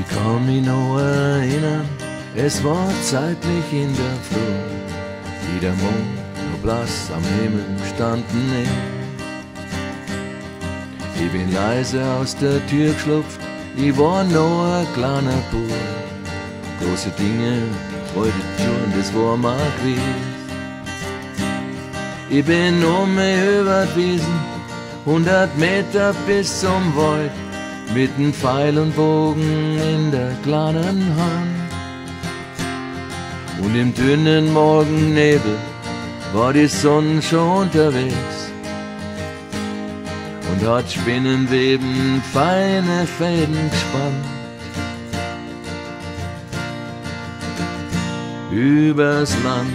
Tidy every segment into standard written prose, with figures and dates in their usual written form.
Ich kann mich noch erinnern, es war zeitlich in der Früh, wie der Mond noch blass am Himmel gestanden ist. Ich bin leise aus der Tür geschlupft, ich war noch ein kleiner Bub. Große Dinge wollte ich tun, das war mal gewesen. Ich bin um mich über die Wiesen, 100 Meter bis zum Wald, mit nem Pfeil und Bogen in der kleinen Hand. Und im dünnen Morgennebel war die Sonne schon unterwegs und hat Spinnenweben feine Fäden gespannt. Übers Land,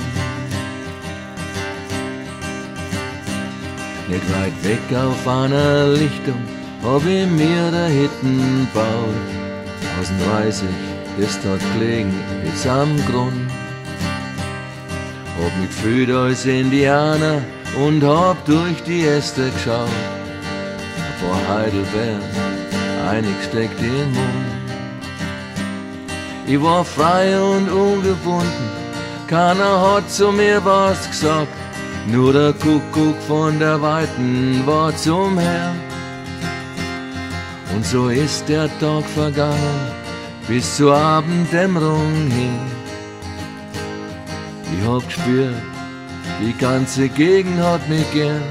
nicht weit weg auf einer Lichtung, hab ich mir der Hitten baut. Außen weiß ich, das dort gelegen ist am Grund. Hab mich gefühlt als Indianer und hab durch die Äste geschaut. Ein paar Heidelbeeren, eingesteckt in den Mund. Ich war frei und ungebunden, keiner hat zu mir was gesagt. Nur der Kuckuck von der Weiten war zum Herrn. Und so ist der Tag vergangen, bis zur Abenddämmerung hin. Ich hab gespürt, die ganze Gegend hat mich gern.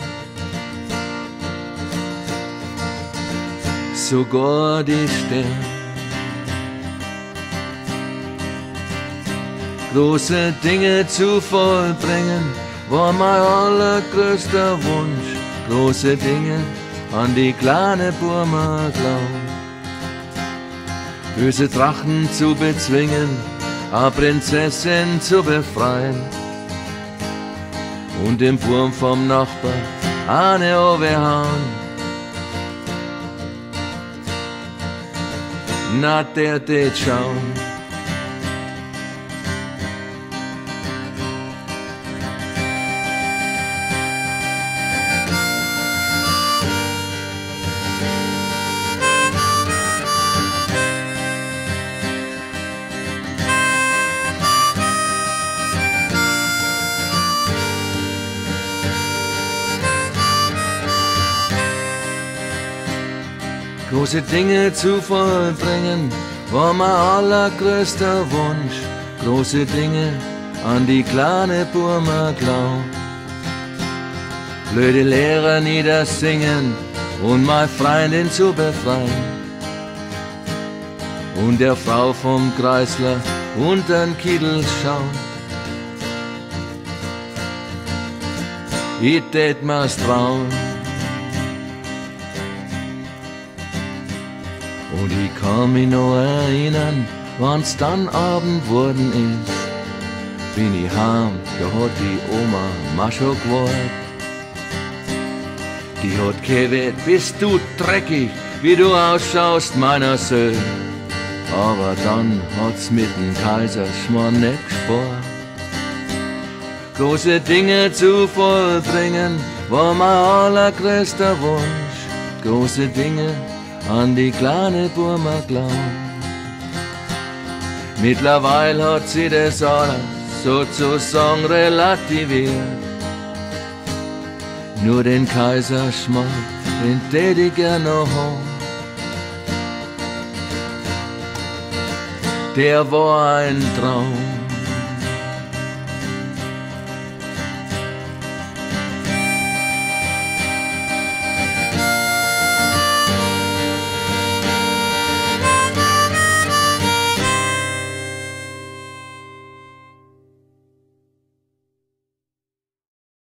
Sogar die Sterne. Große Dinge zu vollbringen war mein allergrößter Wunsch. Große Dinge an die kleine Burma glauben. Böse Drachen zu bezwingen, a Prinzessin zu befreien und dem Burm vom Nachbar eine overhauen. Na, der tät schauen. Große Dinge zu vollbringen war mein allergrößter Wunsch. Große Dinge an die kleine Burma glauben. Blöde Lehrer niedersingen und meine Freundin zu befreien. Und der Frau vom Kreisler untern Kittel schauen. Ich tät mir's trauen. Und ich kann mich noch erinnern, wann's dann Abend worden ist, bin ich heim, da hat die Oma Mascho gewartet. Die hat gewählt, bist du dreckig, wie du ausschaust, meiner Söhn. Aber dann hat's mit dem Kaiserschmarrn nicht gespart. Große Dinge zu vollbringen war mein allergrößter Wunsch. Große Dinge an die kleine Burma glauben. Mittlerweile hat sie das alles sozusagen relativiert. Nur den Kaiserschmarrn, den tät ich gern noch haben. Der war ein Traum.